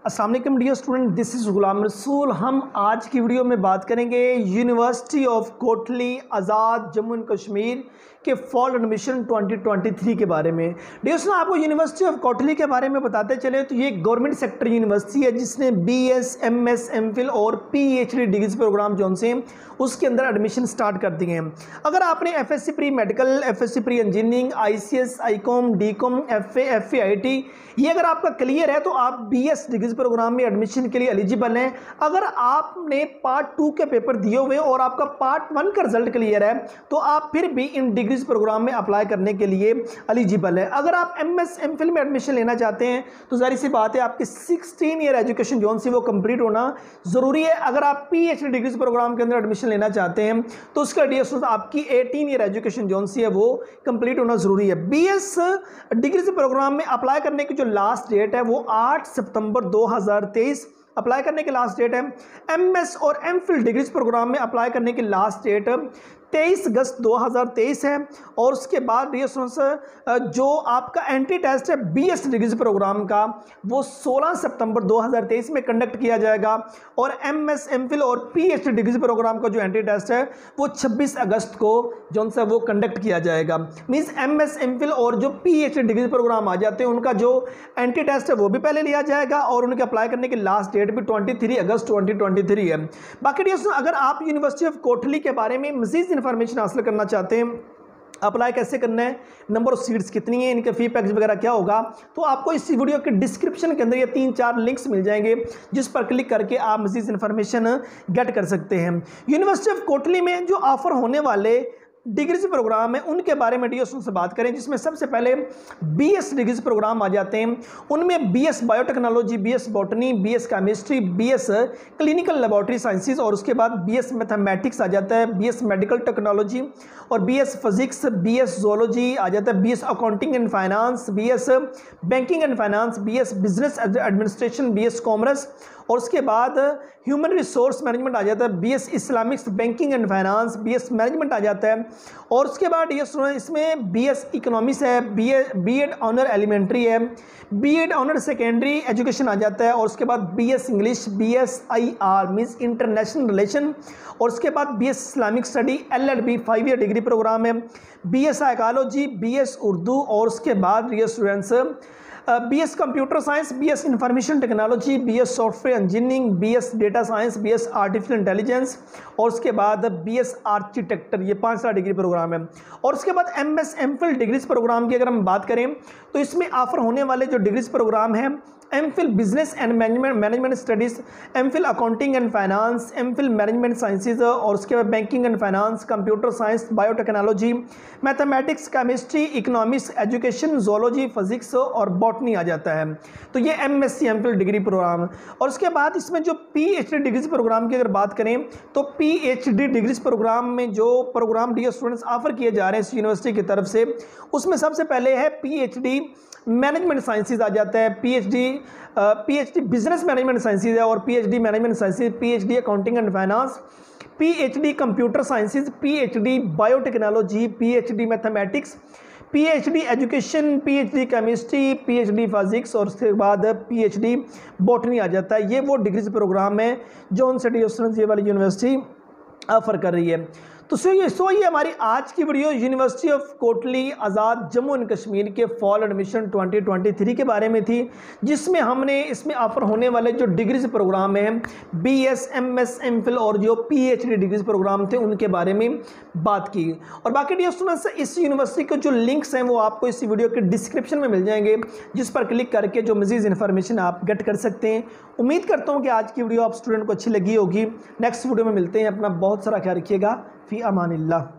अस्सलाम वालेकुम dear student, this is Ghulam Rasool. हम आज की वीडियो में बात करेंगे university of Kotli Azad Jammu and Kashmir के फॉल एडमिशन 2023 के बारे में। डियर स्टूडेंट, आपको यूनिवर्सिटी ऑफ कोटली के बारे में बताते चले तो ये गवर्नमेंट सेक्टर यूनिवर्सिटी है जिसने BS, MS, MPhil और PhD डिग्रीज प्रोग्राम जो से उसके अंदर एडमिशन स्टार्ट कर दिए हैं। अगर आपने FSc pre medical, FSc pre engineering, ICS, ICOM, DCOM, FA, FA, IT ये अगर आपका क्लियर है तो आप BS डिग्रीज प्रोग्राम में एडमिशन के लिए एलिजिबल हैं। अगर आपने पार्ट 2 के पेपर दिए हुए और आपका पार्ट 1 का रिजल्ट क्लियर है तो आप फिर भी इन डिग्रीज प्रोग्राम में अप्लाई करने के लिए एलिजिबल है। अगर आप MS, MPhil में एडमिशन लेना चाहते हैं तो जाहिर सी बात है आपकी 16 ईयर एजुकेशन जो सी वो कंप्लीट होना ज़रूरी है। अगर आप PhD डिग्रीज प्रोग्राम के अंदर एडमिशन लेना चाहते हैं तो उसका डियर आपकी 18 ईयर एजुकेशन जो सी है वो कंप्लीट होना ज़रूरी है। BS डिग्रीज प्रोग्राम में अप्लाई करने की जो लास्ट डेट है वो 8 सितंबर 2023 अप्लाई करने की लास्ट डेट है। MS और MPhil डिग्रीज प्रोग्राम में अप्लाई करने की लास्ट डेट 23 अगस्त 2023 है। और उसके बाद जो आपका एंट्री टेस्ट है BS डिग्रीज प्रोग्राम का वो 16 सितंबर 2023 में कंडक्ट किया जाएगा। और MS, MPhil और PhD डिग्रीज प्रोग्राम का जो एंट्री टेस्ट है वो 26 अगस्त को जो सा वो कंडक्ट किया जाएगा। मीन्स MS, MPhil और जो PhD डिग्रीज प्रोग्राम आ जाते हैं उनका जो एंट्री टेस्ट है वो भी पहले लिया जाएगा और उनके अप्लाई करने की लास्ट डेट भी 23 अगस्त 2023 है। बाकी डियर्स, अगर आप यूनिवर्सिटी ऑफ कोटली के बारे में मज़ीद इंफॉर्मेशन हासिल करना चाहते हैं, अप्लाई कैसे करना है, नंबर ऑफ सीट्स कितनी है, इनके फी पैकेज वगैरह क्या होगा, तो आपको इस वीडियो के डिस्क्रिप्शन के अंदर ये 3-4 लिंक्स मिल जाएंगे जिस पर क्लिक करके आप मज़ीद इंफॉर्मेशन गेट कर सकते हैं। यूनिवर्सिटी ऑफ कोटली में जो ऑफर होने वाले डिग्रीज प्रोग्राम है उनके बारे में डियर से बात करें, जिसमें सबसे पहले BS डिग्रीज प्रोग्राम आ जाते हैं। उनमें BS biotechnology, BS botany, BS chemistry, BS clinical laboratory sciences और उसके बाद BS मैथमेटिक्स आ जाता है, BS मेडिकल टेक्नोलॉजी और BS फिजिक्स, BS जोलॉजी आ जाता है, BS accounting and finance, BS banking and finance, BS business administration, BS commerce और उसके बाद ह्यूमन रिसोर्स मैनेजमेंट आ जाता है, BS Islamics banking and finance, BS management आ जाता है। और उसके बाद ये इसमें BS इकोनॉमिक्स है, B.Ed ऑनर एलिमेंट्री है, B.Ed ऑनर सेकेंडरी एजुकेशन आ जाता है और उसके बाद BS English, BS IR means international relation और उसके बाद BS Islamic study LLB 5 year degree program है, BS साइकोलॉजी, BS उर्दू और उसके बाद ये students BS computer science, BS information technology, BS software engineering, BS data science, BS artificial intelligence और उसके बाद BS आर्किटेक्चर, ये 5 डिग्री प्रोग्राम है। और उसके बाद MS, MPhil डिग्रीज प्रोग्राम की अगर हम बात करें तो इसमें ऑफर होने वाले जो डिग्रीज प्रोग्राम हैं MPhil business and management studies, MPhil accounting and finance, MPhil management sciences और उसके बाद banking and finance, computer science, biotechnology, mathematics, chemistry, economics, education, zoology, physics और बॉटनी आ जाता है। तो ये MSc MPhil डिग्री प्रोग्राम। और उसके बाद इसमें जो PhD डिग्रीज प्रोग्राम की अगर बात करें तो PhD डिग्रीज प्रोग्राम में जो प्रोग्राम डियर स्टूडेंट्स ऑफर किए जा रहे हैं इस यूनिवर्सिटी की तरफ से, उसमें सबसे पहले है PhD मैनेजमेंट साइंसेज आ जाता है, PhD बिजनेस मैनेजमेंट साइंसेज है और PhD management sciences, PhD accounting and finance, PhD computer sciences, PhD biotechnology, PhD mathematics, PhD education, PhD chemistry, PhD physics और उसके बाद PhD बॉटनी आ जाता है। ये वो डिग्रीज प्रोग्राम है जो उन स्टूडेंट्स ये वाली यूनिवर्सिटी ऑफर कर रही है। तो ये हमारी आज की video university of Kotli Azad Jammu and Kashmir के फॉल एडमिशन 2023 के बारे में थी, जिसमें हमने इसमें ऑफर होने वाले जो डिग्रीज प्रोग्राम हैं BS, MS, MPhil और जो PhD डिग्रीज प्रोग्राम थे उनके बारे में बात की। और बाकी डियर स्टूडेंट्स, इस यूनिवर्सिटी के जो लिंक्स हैं वो आपको इस वीडियो के डिस्क्रिप्शन में मिल जाएंगे जिस पर क्लिक करके जो मज़ीद इन्फॉर्मेशन आप गेट कर सकते हैं। उम्मीद करता हूँ कि आज की वीडियो आप स्टूडेंट को अच्छी लगी होगी। नेक्स्ट वीडियो में मिलते हैं। अपना बहुत सारा ख्याल रखिएगा। फ़ी अमानिल्लाह।